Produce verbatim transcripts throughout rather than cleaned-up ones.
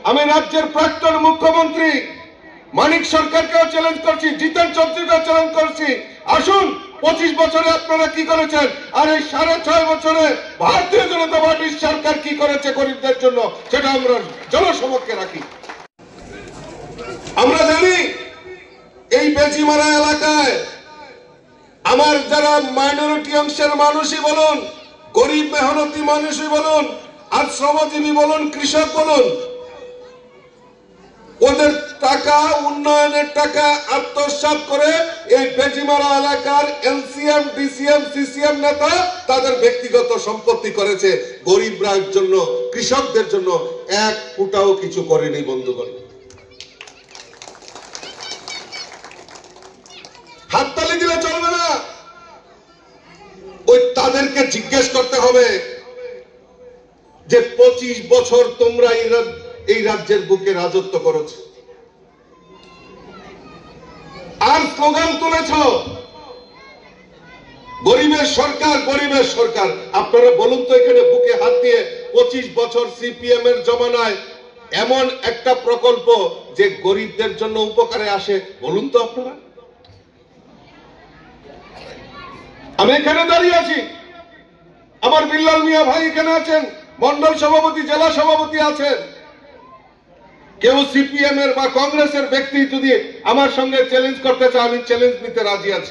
আমি রাজ্যের প্রাক্তন মুখ্যমন্ত্রী মানিক সরকারকেও চ্যালেঞ্জ করছি, জিতেন চৌধুরীকেও চ্যালেঞ্জ করছি, আসুন পঁচিশ বছরে আপনারা কি করেছেন, আর এই সাড়ে ছয় বছরে ভারতীয় জনতা পার্টির সরকার কি করেছে গরিবদের জন্য, সেটা আমরা জনসমক্ষে রাখি। আমরা জানি এই বেজিমারা এলাকায় আমার যারা মাইনরিটি অংশের মানুষই বলুন, গরিব মেহনতি মানুষই বলুন, আর শ্রমজীবী বলুন, কৃষক বলুন, ওদের টাকা, উন্নয়নের টাকা আত্মসাৎ করে এই বেজিমারা এলাকার এলসিএম, ডিসিএম, সিসিএম নেতা তাদের ব্যক্তিগত সম্পত্তি করেছে। গরিবরা জন্য, কৃষকদের জন্য এক ফুটাও কিছু করেনি বন্ধুগণ। হাততালি দিলে চলবে না, ওই তাদেরকে জিজ্ঞেস করতে হবে যে পঁচিশ বছর তোমরা এই রাজ্যের বুকে রাজত্ব করেছ, আর স্লোগান তুলেছ গরিবের সরকার, গরিবের সরকার। আপনারা বলুন তো, এখানে বুকে হাত দিয়ে পঁচিশ বছর সিপিএম এর জমানায় এমন একটা প্রকল্প যে গরিবদের জন্য উপকারে আসে, বলুন তো আপনারা। আমি এখানে দাঁড়িয়ে আছি, আমার বিল্লাল মিয়া ভাই এখানে আছেন, মন্ডল সভাপতি, জেলা সভাপতি আছেন। কেউ সিপিএম এর বা কংগ্রেসের ব্যক্তি যদি আমার সঙ্গে চ্যালেঞ্জ করতে চায়, আমি চ্যালেঞ্জ নিতে রাজি আছি।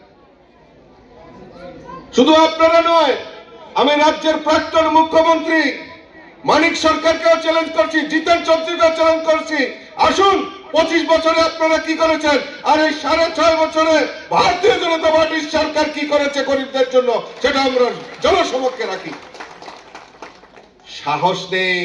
শুধু আপনারা নয়, আমি রাজ্যের প্রাক্তন মুখ্যমন্ত্রী মানিক সরকারকেও চ্যালেঞ্জ করছি, জিতেন চৌধুরীকেও চ্যালেঞ্জ করছি, আসুন পঁচিশ বছরে আপনারা কি করেছেন, আর এই সাড়ে ছয় বছরে ভারতীয় জনতা পার্টির সরকার কি করেছে গরিবদের জন্য, সেটা আমরা জনসমক্ষে রাখি। সাহস নেই,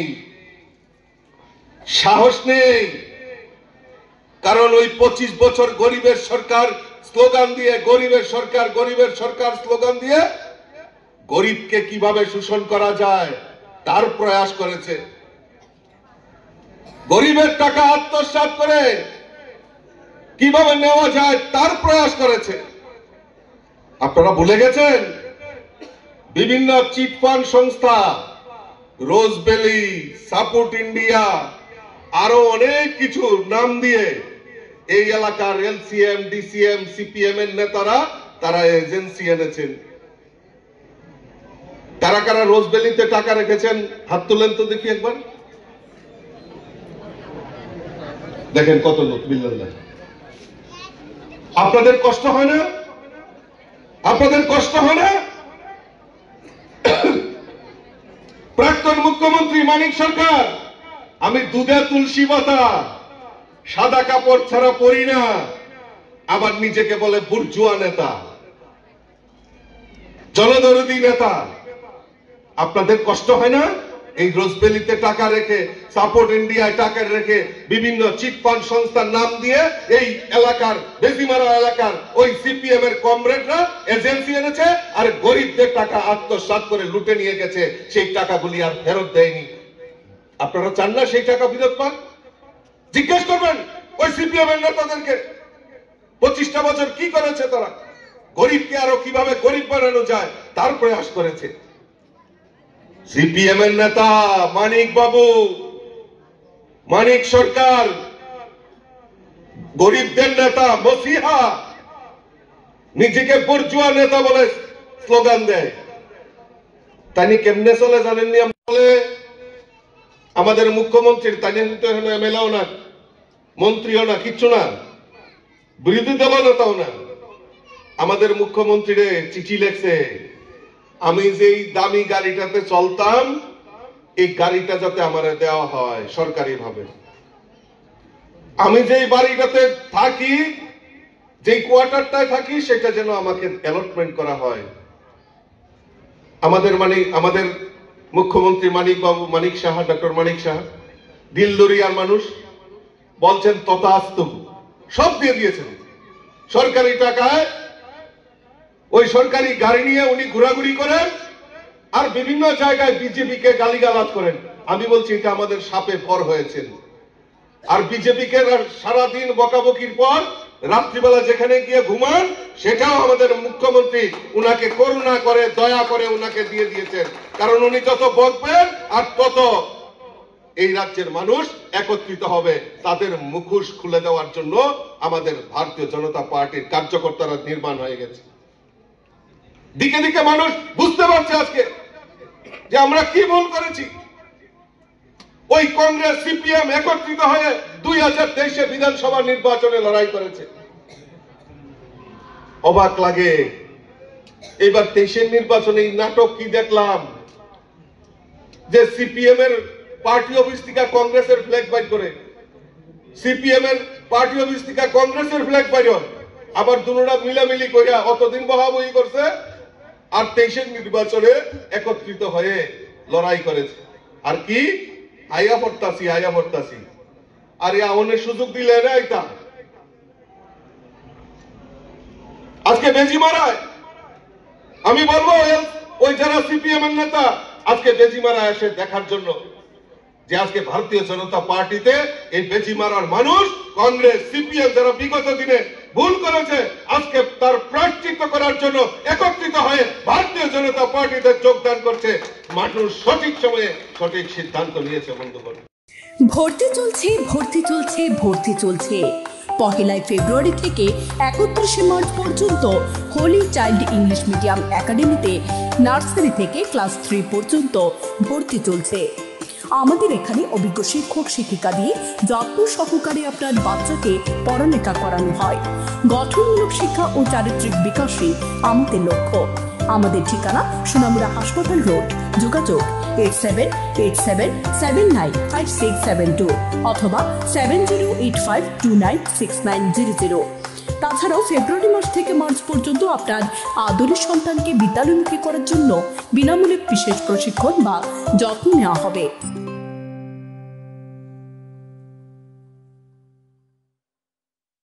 সাহস নেই, কারণ ওই পঁচিশ বছর গরিবের সরকার স্লোগান দিয়ে, গরিবের সরকার, গরিবের সরকার স্লোগান দিয়ে গরিবকে কিভাবে শোষণ করা যায় তার প্রয়াস করেছে। গরিবের টাকা আত্মসাৎ করে কিভাবে নেওয়া যায় তার প্রয়াস করেছে। আপনারা ভুলে গেছেন বিভিন্ন চিটফান্ড সংস্থা, রোজবেলি, সাপোর্ট ইন্ডিয়া, আরো অনেক কিছু নাম দিয়ে এই এলাকার এলসিএম, ডিসিএম, সিপিএম এর নেতারা তারা এজেন্সি এনেছেন। কারা কারা রোজবেলিতে টাকা রেখেছেন হাত তুলেন তো দেখি একবার। দেখেন কত লোক, বিল্লাল্লাহ। আপনাদের কষ্ট হয় না? আপনাদের কষ্ট হয় না? প্রাক্তন মুখ্যমন্ত্রী মানিক সরকার, আমি দুধে তুলসী পাতা, সাদা কাপড় ছাড়া পরি না, আবার নিজেকে বলে বুর্জুয়া নেতা, জনদরদী নেতা। আপনাদের কষ্ট হয় না? এই রোজবেলিতে টাকা রেখে, সাপোর্ট ইন্ডিয়ায় টাকা রেখে, বিভিন্ন চিটফান্ড সংস্থার নাম দিয়ে এই এলাকার, বেজিমারা এলাকার ওই সিপিএম এর কমরেডরা এজেন্সি এনেছে, আর গরিবদের টাকা আত্মসাৎ করে লুটে নিয়ে গেছে, সেই টাকাগুলি আর ফেরত দেয়নি। আপনারা চান না সেই টাকা ফেরত পান? জিজ্ঞেস করবেন ওই সিপিএম এর নেতাদেরকে, পঁচিশটা বছর কি করেছে তারা, গরিবকে আরো কিভাবে গরিব বানানো যায় তার প্রয়াস করেছে। সিপিএম এর নেতা মানিক বাবু, মানিক সরকার, গরিবদের নেতা, মসিহা, নিজেকে বুর্জুয়া নেতা বলে স্লোগান দেয়। তাই কেমনে চলে জানেননি? বলে আমাদের মুখ্যমন্ত্রীর, তাই তো এমএলএও না, মন্ত্রীও না, কিচ্ছু না, বিরোধী দল নেতাও না, আমাদের মুখ্যমন্ত্রীরে চিঠি লেখছে, আমি যেই দামি গাড়িটাতে চলতাম এই গাড়িটা যাতে আমার দেওয়া হয় সরকারি ভাবে, আমি যেই বাড়িটাতে থাকি, যেই কোয়ার্টারটায় থাকি, সেটা যেন আমাকে অ্যালটমেন্ট করা হয়। আমাদের মানে আমাদের মুখ্যমন্ত্রী মানিক বাবু, মানিক সাহা, ডক্টর মানিক সাহা, দিলদরিয়ার মানুষ, বলছেন তথাস্তু, সব দিয়ে দিয়েছেন সরকারি টাকায়। ওই সরকারি গাড়ি নিয়ে উনি ঘোরাঘুরি করেন আর বিভিন্ন জায়গায় বিজেপিকে গালিগালাজ করেন। আমি বলছি এটা আমাদের সাপে ভর হয়েছে। আর বিজেপিকে সারাদিন বকাবকির পর রাত্রিবেলা যেখানে গিয়ে ঘুমান, সেটাও আমাদের মুখ্যমন্ত্রী উনাকে করুণা করে, দয়া করে উনাকে দিয়ে দিয়েছেন। কারণ উনি যত বকবেন আর তত এই রাজ্যের মানুষ একত্রিত হবে, তাদের মুখোশ খুলে দেওয়ার জন্য আমাদের ভারতীয় জনতা পার্টির কার্যকর্তারা নির্মাণ হয়ে গেছে। দিকে দিকে মানুষ বুঝতে পারছে আজকে যে আমরা কি ভুল করেছি। ওই কংগ্রেস সিপিএম একত্রিত হয়ে দুই হাজার তেইশে বিধানসভা নির্বাচনে লড়াই করেছে। অবাক লাগে, এবার তেইশের নির্বাচনে এই নাটক কি দেখলাম, যে সিপিএম এর পার্টি অফিস থেকে কংগ্রেসের ফ্ল্যাগ বাইর করে, সিপিএম এর পার্টি অফিস থেকে কংগ্রেসের ফ্ল্যাগ বাইর হয়, আবার দুনোটা মিলামিলি কইরা অতদিন বহাবহি করছে, আর তেইশের নির্বাচনে একত্রিত হয়ে লড়াই করেছে। আর কি আইয়া পড়তাছি আইয়া পড়তাছি আর অনেক সুযোগ দিলে না এটা আজকে বেজি মারায়। আমি বলবো ওই যারা সিপিএম এর নেতা আজকে বেজি মারায় আসে দেখার জন্য যে আজকে ভারতীয় জনতা পার্টিতে এই বেজি মারার মানুষ কংগ্রেস সিপিএম যারা বিগত দিনে ভুল করেছে আজকে তার প্রায়শ্চিত্ত করার জন্য একত্রিত হয়ে ভারতীয় জনতা পার্টিতে যোগদান করছে। মানুষ সঠিক সময়ে সঠিক সিদ্ধান্ত নিয়েছে। বন্ধুগণ, ভর্তি চলছে ভর্তি চলছে ভর্তি চলছে পহেলা ফেব্রুয়ারি থেকে একত্রিশে মার্চ পর্যন্ত হোলি চাইল্ড ইংলিশ মিডিয়াম একাডেমিতে নার্সারি থেকে ক্লাস থ্রি পর্যন্ত ভর্তি চলছে। আমাদের এখানে অভিজ্ঞ শিক্ষক শিক্ষিকা দিয়ে যত্ন সহকারে আপনার বাচ্চাকে পড়ালেখা করানো হয়। গঠনমূলক শিক্ষা ও চারিত্রিক বিকাশই আমাদের লক্ষ্য। আমাদের ঠিকানা সোনামুড়া হাসপাতাল রোড, যোগাযোগ eight seven eight seven seven nine five six seven two অথবা seven zero eight five two nine six nine zero zero. তাছাড়াও ফেব্রুয়ারি মাস থেকে মার্চ পর্যন্ত আপনার আদরের সন্তানকে বিদ্যালয়মুখী করার জন্য বিনামূল্যে বিশেষ প্রশিক্ষণ বা যত্ন নেওয়া হবে।